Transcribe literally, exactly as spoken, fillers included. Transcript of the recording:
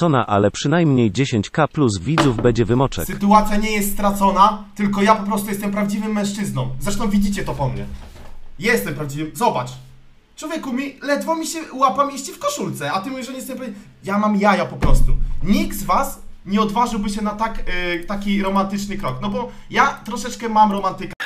stracona, ale przynajmniej dziesięć ka plus widzów będzie wymoczek. Sytuacja nie jest stracona, tylko ja po prostu jestem prawdziwym mężczyzną. Zresztą widzicie to po mnie. Jestem prawdziwym... Zobacz. Człowieku, mi ledwo mi się łapa mieści w koszulce, a ty mówisz, że nie jestem... Ja mam jaja po prostu. Nikt z was nie odważyłby się na tak, yy, taki romantyczny krok. No bo ja troszeczkę mam romantyka.